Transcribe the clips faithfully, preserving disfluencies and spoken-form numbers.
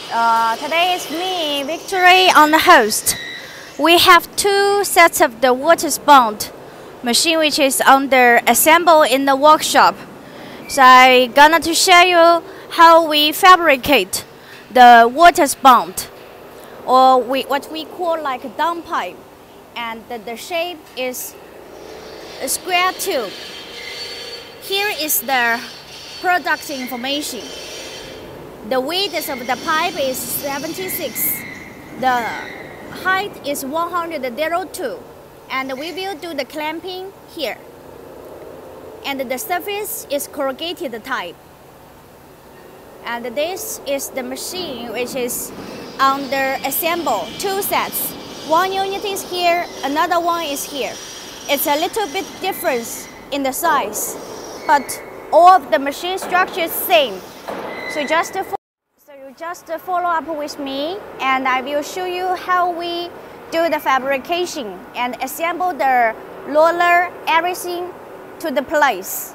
Uh, today is me, Victory, on the host. We have two sets of the water sponge machine which is under assemble in the workshop. So I'm gonna to show you how we fabricate the water sponge, or we, what we call like a downpipe, and the, the shape is a square tube. Here is the product information. The width of the pipe is seventy-six. The height is one hundred two. And we will do the clamping here. And the surface is corrugated type. And this is the machine which is under assemble, two sets. One unit is here, another one is here. It's a little bit difference in the size, but all of the machine structure is same. So just to so you just follow up with me, and I will show you how we do the fabrication and assemble the roller, everything to the place.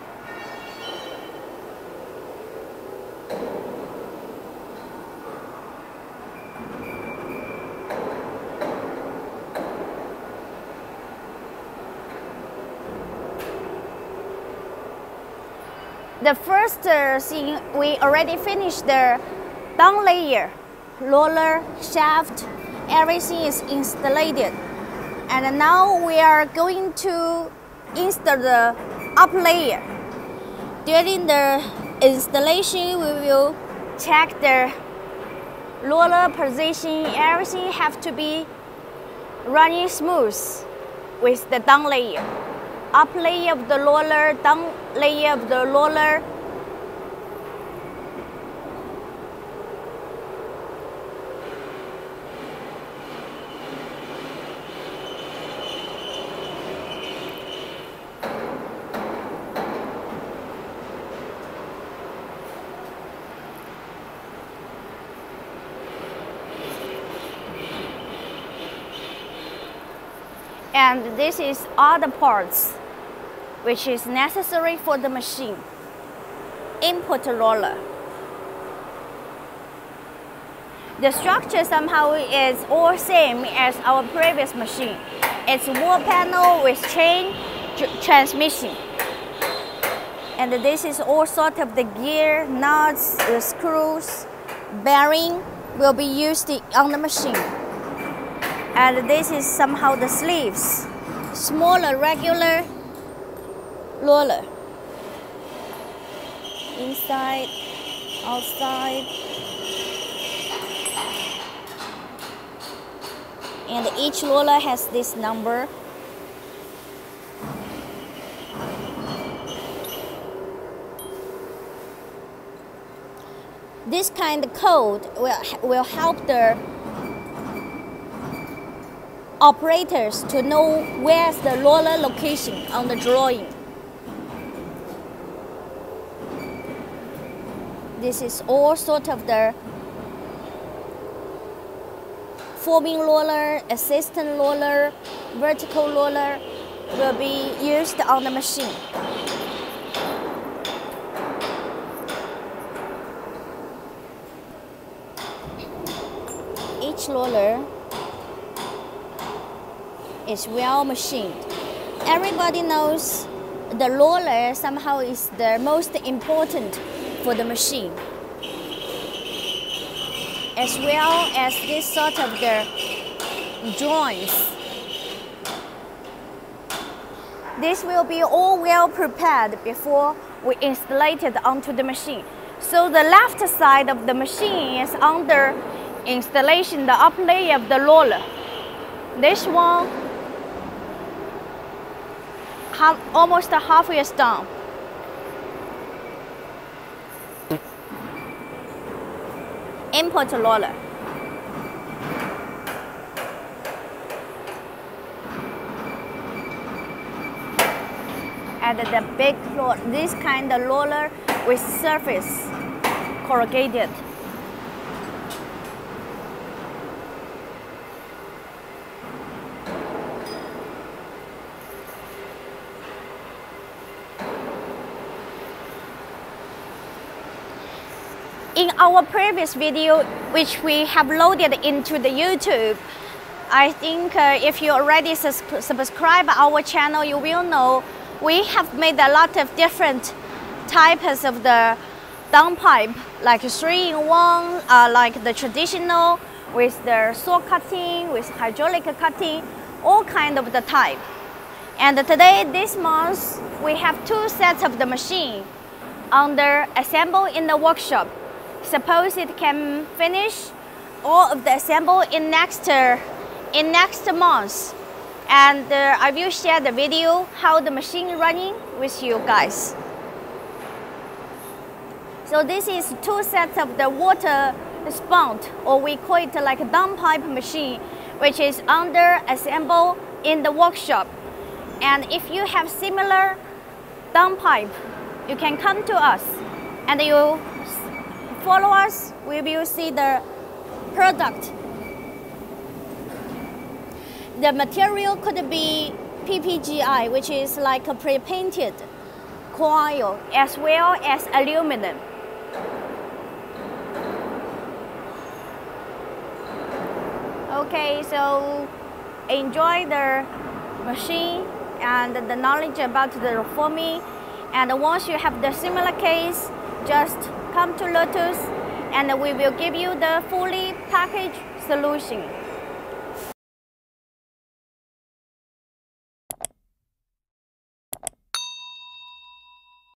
The first uh, thing, we already finished the down layer, roller, shaft, everything is installed. And now we are going to install the up layer. During the installation, we will check the roller position. Everything have to be running smooth with the down layer. Up layer of the roller, down layer of the roller. And this is all the parts which is necessary for the machine. Input roller. The structure somehow is all same as our previous machine. It's wall panel with chain transmission. And this is all sort of the gear, nuts, the screws, bearing will be used on the machine. And this is somehow the sleeves, smaller regular roller. Inside, outside. And each roller has this number. This kind of code will, will help the operators to know where's the roller location on the drawing. This is all sort of the forming roller, assistant roller, vertical roller will be used on the machine. Each roller is well machined. Everybody knows the roller somehow is the most important for the machine, as well as this sort of the joints. This will be all well prepared before we install it onto the machine. So the left side of the machine is under installation, the up layer of the roller. This one half, almost halfway is done. Input roller. And the big roller, this kind of roller with surface corrugated. in our previous video, which we have loaded into the YouTube, I think uh, if you already sus subscribe our channel, you will know we have made a lot of different types of the downpipe, like three in one, uh, like the traditional with the saw cutting, with hydraulic cutting, all kind of the type. And today, this month, we have two sets of the machine under assemble in the workshop. Suppose it can finish all of the assemble in next uh, in next month, and uh, I will share the video how the machine running with you guys. So this is two sets of the water sponge, or we call it like a downpipe machine, which is under assemble in the workshop. And if you have similar downpipe, you can come to us and you follow us. We will see the product. The material could be P P G I, which is like a pre-painted coil, as well as aluminum. Okay, so enjoy the machine and the knowledge about the reforming. And once you have the similar case, just come to Lotus and we will give you the fully packaged solution.